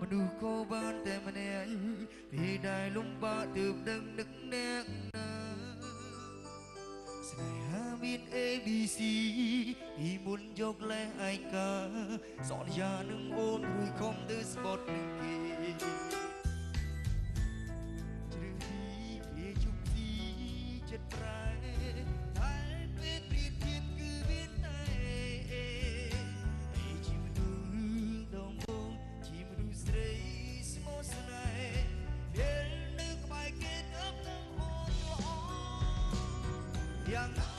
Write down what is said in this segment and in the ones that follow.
មនុស្សក៏បានតែម្នាក់ពេលដែលលំបាកទើបដឹងនឹកអ្នកណាស្នេហាមាន ABC ពីមុនយកលេសឯកាសន្យានឹងអូនរួយខំទៅស្បត់នឹងគេជ្រើសទីគេជុំទីចិត្តប្រែតែពេលព្រៀបធៀបគឺមានតែជីវិតដងបងជីវិតស្រីស្មោះស្នេហ៍ពេលនៅក្បែរគេទៅនឹងអូនល្អយ៉ាងណា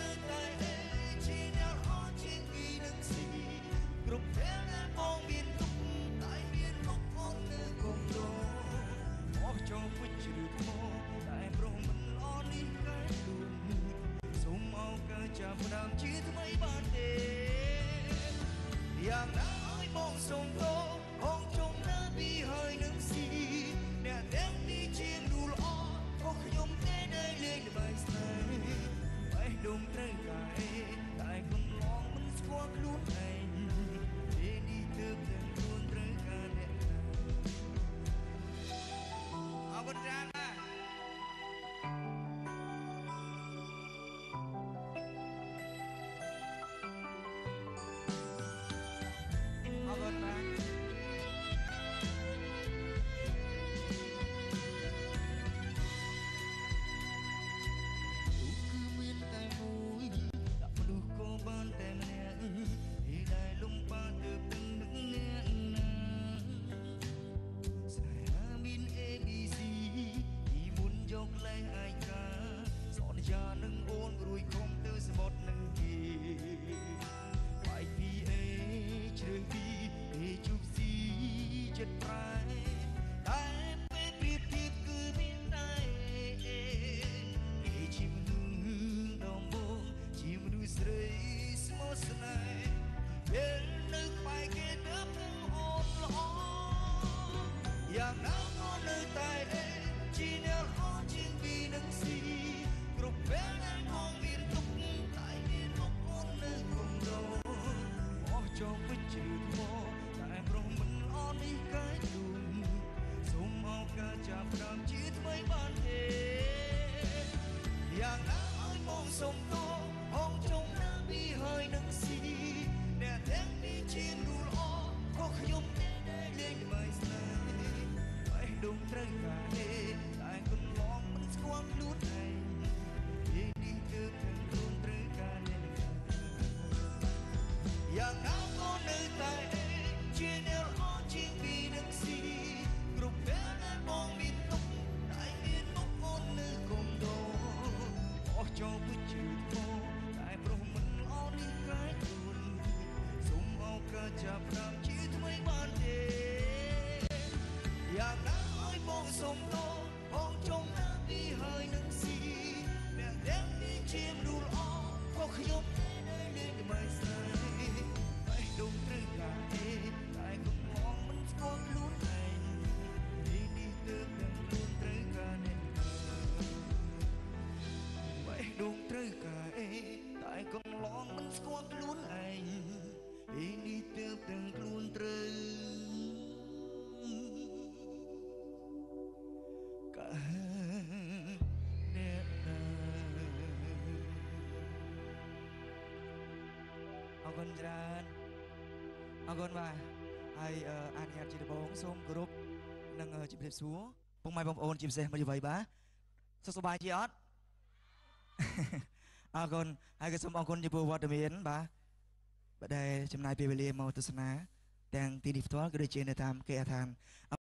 គ្រប់ពេលដែលបងមានទុកតែមានមុខអូននៅគំដោអស់ចូលពុជឬថ្មតែព្រមមិនល្អនេះកែលួងសូមអោកើចាប់ផ្ដើមជាថ្មីបានទេយ៉ាងណាឲ្យបងសូមទោហងជុំណាពីហើយនឹងស៊ីអ្នកទាំងនេះជាមនុស្សល្អខុសខ្ញុំទេដែលលេងល្បែងស្នេហ៍បែបដុំត្រូវកាយតែគុំឡងមិនស្គាល់ខ្លួនឯងទើបទាំងខ្លួនត្រូវការអ្នកណាអរគុណច្រើនណាស់អរគុណបាទគឺមានតែមួយដាក់មនុស្សក៏បានតែម្នាក់ពេលដែលលំបាកទើបយកលេសឯកាសន្យានឹងអូនរួយខំទៅស្បត់នឹងគេបែកពីអេជ្រើសពីគេជុំស៊ីចិត្តប្រែតែពេលព្រៀបធៀបគឺមានតែគេជាមនុស្សដងបងជាមនុស្សស្រីស្មោះស្នេហ៍ពេលនៅក្បែរគេទៅនឹងអូនល្អយ៉ាងណាក៏នៅតែជាអ្នកនឹងស៊ីគ្រប់ពេលដែលបងមានទុកតែមានមុខអូននៅគំដោអស់ចូលវិជ្ជាថ្មតែព្រមមិនអន់នេះកែលួងសូមអោកើចាប់ផ្ដើមជាថ្មីបានទេយ៉ាងណាឲ្យបងសូមទោហងជុំណាពីហើយនឹងស៊ីអ្នកទាំងនេះជាមនុស្សល្អខុសខ្ញុំទេដែលលេងល្បែងស្នេហ៍បែបដុំត្រូវការតែគុណឡងមិនស្គាល់ខ្លួនឯងពេលនេះទើបទាំងខ្លួនត្រូវការអ្នកណាយ៉ាងណាក៏នៅតែជាអ្នកល្អជាងពីនឹងស៊ីគ្រប់ពេលដែលបងមានទុកតែមានមុខអូននៅគំដោអស់ចូលពុជជឿថ្មតែព្រោះមិនល្អនេះកែខ្លួនសូមអោកើចាប់ផ្ដើមជាថ្មីបានទេយ៉ាងណាឲ្យបងសូមទោបងចង់ណាពីហើយនឹងស៊ីអ្នកទាំងនេះជាមនុស្សល្អខុសខ្ញុំទេដែលលេងល្បែងស្នេហ៍បែបដុំត្រូវការតែគុំឡងមិនស្គាល់ខ្លួនឯងនេះទើបទាំងខ្លួនត្រូវការអ្នកណាបែបដុំត្រូវការតែគុំឡងមិនស្គាល់ខ្លួនឯងនេះទើបទាំងខ្លួនត្រូវអរគុណច្រើនអរគុណបាទហើយអនុញ្ញាតជាដំបូងសូមគោរពនិងជម្រាបសួរពុកម៉ែបងប្អូនជាពិសេសមកយុវ័យបាទសុខសប្បាយជាអត់អរគុណហើយក៏សូមអរគុណចំពោះវត្តមានបាទដែលចំណាយពេលវេលាមកទស្សនាទាំងទីនេះផ្ទាល់ក៏ដូចជានៅតាមគេអាឋាន